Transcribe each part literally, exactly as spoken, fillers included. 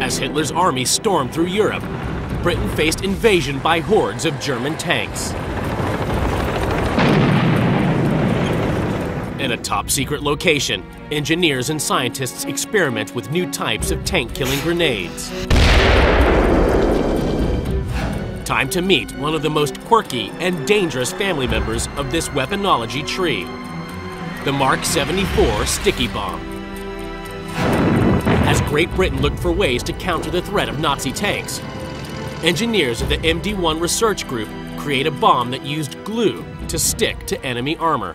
As Hitler's army stormed through Europe, Britain faced invasion by hordes of German tanks. In a top-secret location, engineers and scientists experiment with new types of tank-killing grenades. Time to meet one of the most quirky and dangerous family members of this weaponology tree, the Mark seventy-four sticky bomb. As Great Britain looked for ways to counter the threat of Nazi tanks, engineers of the M D one research group create a bomb that used glue to stick to enemy armor.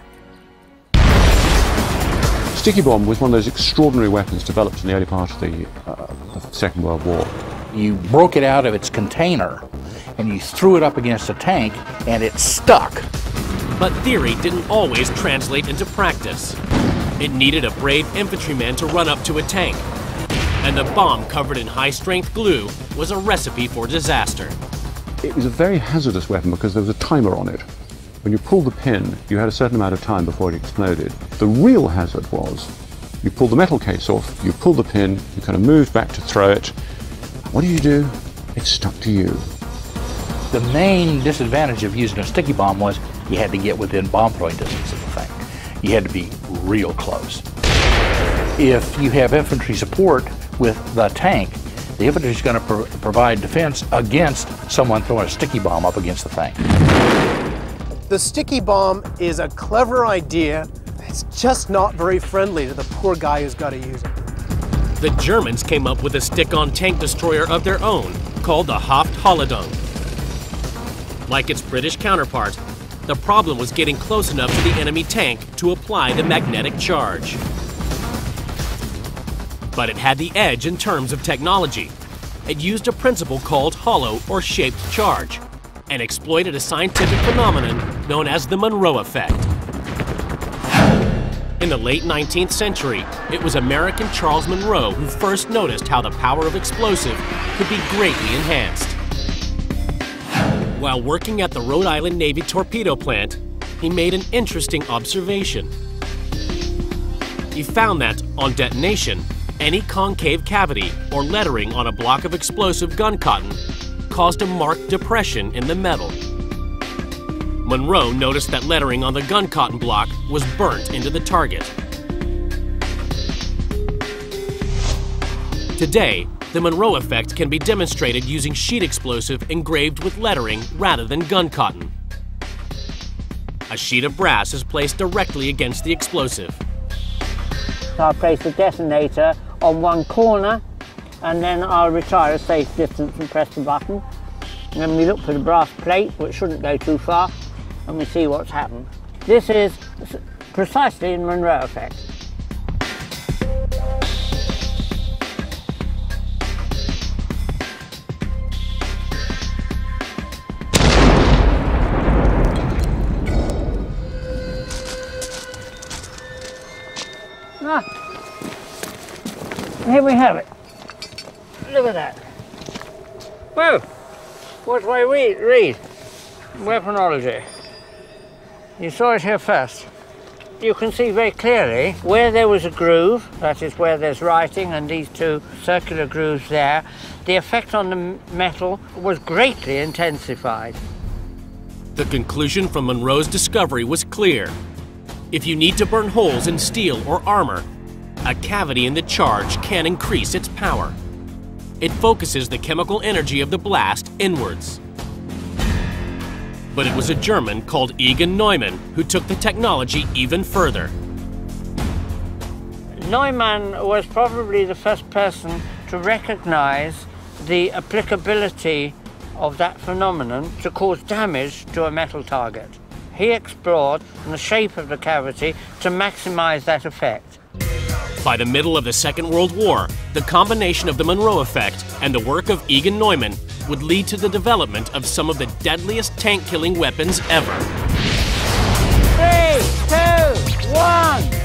Sticky bomb was one of those extraordinary weapons developed in the early part of the, uh, the Second World War. You broke it out of its container and you threw it up against a tank and it stuck. But theory didn't always translate into practice. It needed a brave infantryman to run up to a tank, and the bomb covered in high-strength glue was a recipe for disaster. It was a very hazardous weapon because there was a timer on it. When you pulled the pin, you had a certain amount of time before it exploded. The real hazard was, you pulled the metal case off, you pulled the pin, you kind of moved back to throw it. What do you do? It stuck to you. The main disadvantage of using a sticky bomb was you had to get within bomb throwing distance of the thing. You had to be real close. If you have infantry support with the tank, the infantry is going to pro provide defense against someone throwing a sticky bomb up against the thing. The sticky bomb is a clever idea. It's just not very friendly to the poor guy who's got to use it. The Germans came up with a stick-on tank destroyer of their own called the Haft-Hollendung. Like its British counterpart, the problem was getting close enough to the enemy tank to apply the magnetic charge. But it had the edge in terms of technology. It used a principle called hollow or shaped charge and exploited a scientific phenomenon known as the Monroe effect. In the late nineteenth century, it was American Charles Monroe who first noticed how the power of explosive could be greatly enhanced. While working at the Rhode Island Navy torpedo plant, he made an interesting observation. He found that, on detonation, any concave cavity or lettering on a block of explosive gun cotton caused a marked depression in the metal. Monroe noticed that lettering on the gun cotton block was burnt into the target. Today, the Monroe effect can be demonstrated using sheet explosive engraved with lettering rather than gun cotton. A sheet of brass is placed directly against the explosive. I'll place the detonator on one corner and then I'll retire a safe distance and press the button. And then we look for the brass plate, which shouldn't go too far, and we see what's happened. This is precisely the Monroe effect. Ah, here we have it. Look at that. Well, what do I read? read? Weaponology. You saw it here first. You can see very clearly where there was a groove, that is where there's writing and these two circular grooves there, the effect on the metal was greatly intensified. The conclusion from Monroe's discovery was clear. If you need to burn holes in steel or armor, a cavity in the charge can increase its power. It focuses the chemical energy of the blast inwards. But it was a German called Egon Neumann who took the technology even further. Neumann was probably the first person to recognize the applicability of that phenomenon to cause damage to a metal target. He explored the shape of the cavity to maximize that effect. By the middle of the Second World War, the combination of the Monroe effect and the work of Egon Neumann would lead to the development of some of the deadliest tank-killing weapons ever. Three, two, one.